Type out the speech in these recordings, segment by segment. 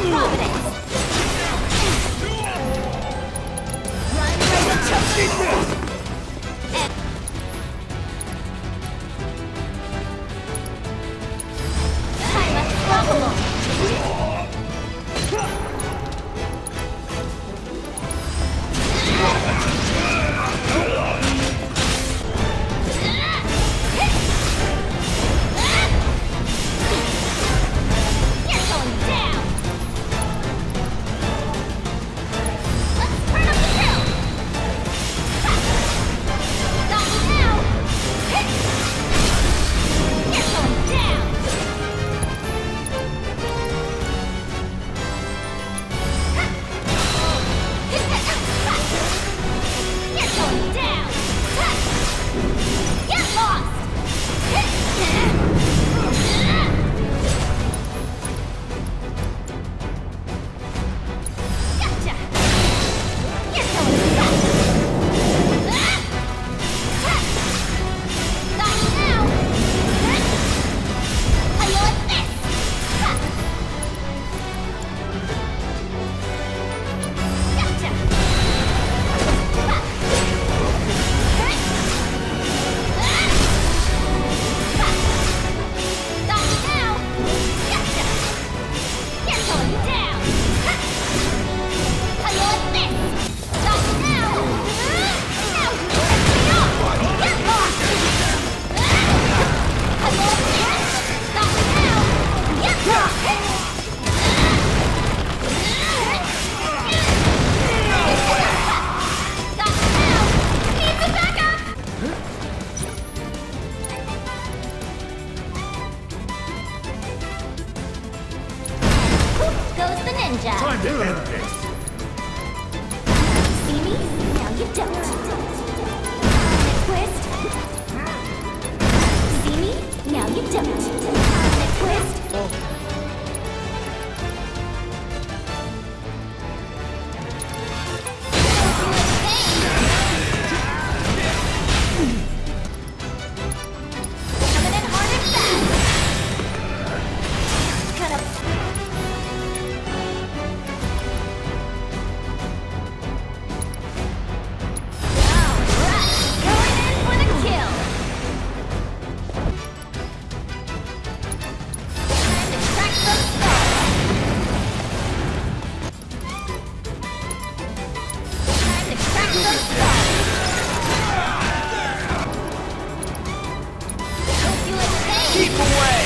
Providence! Run like a choker! I'm unstoppable! Time to end this! See me? Now you don't. Twist. See me? Now you don't. Twist. Coming in hard and fast. Cut up. Keep away!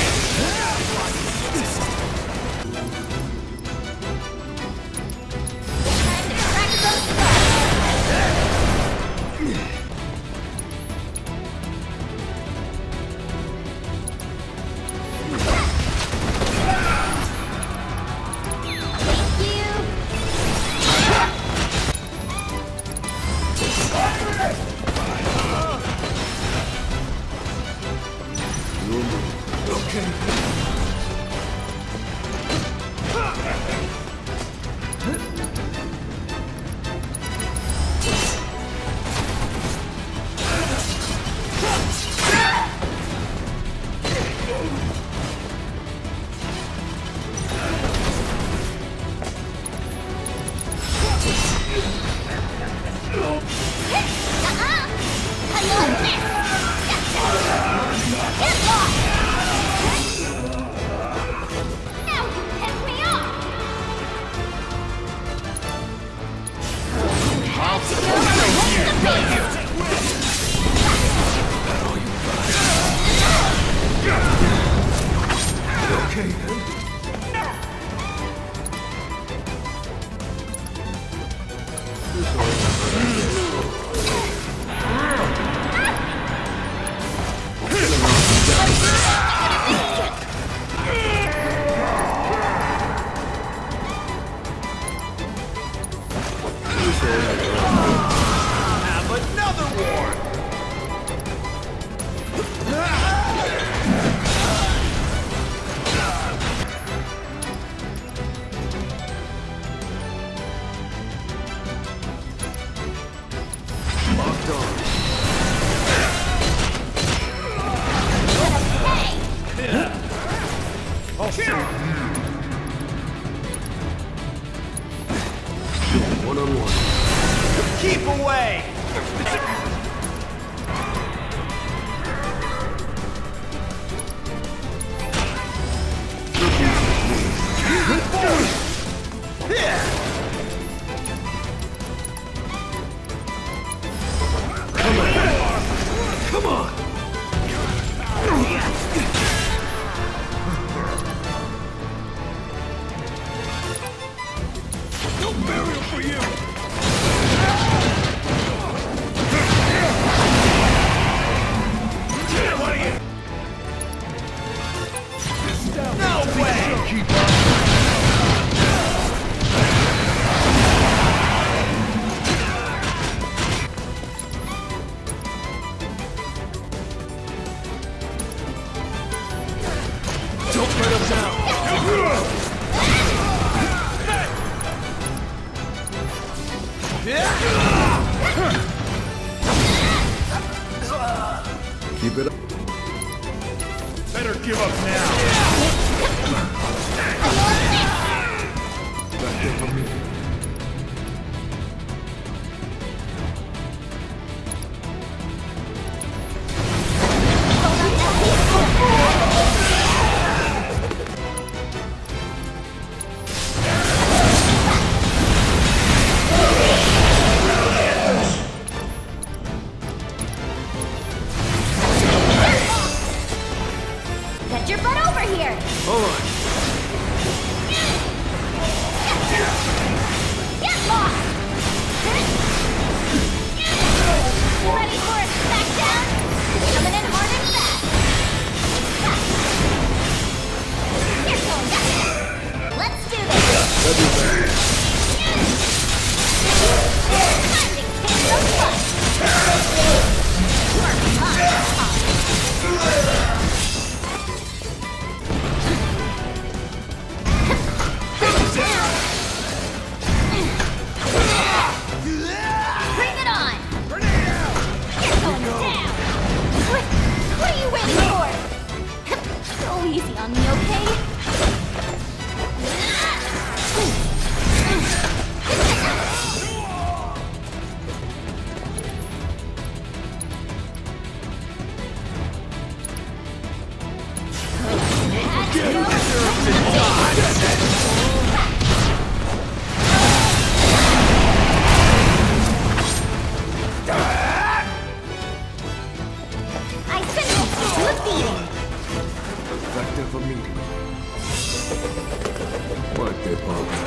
Have another war! Locked on. I'll shoot. Don't let him down. Keep it up. Better give up now. Back there for me. Get your butt over here! All right. Get lost! Ready for a smackdown? Coming in hard and fast! Here goes nothing! Let's do this! That'd be bad. Time to kick some butt! Work on top! Bring it on! You're going down! What are you waiting for? Go easy on me, okay? I sentenced you to a beating! Back there for me. What the fuck?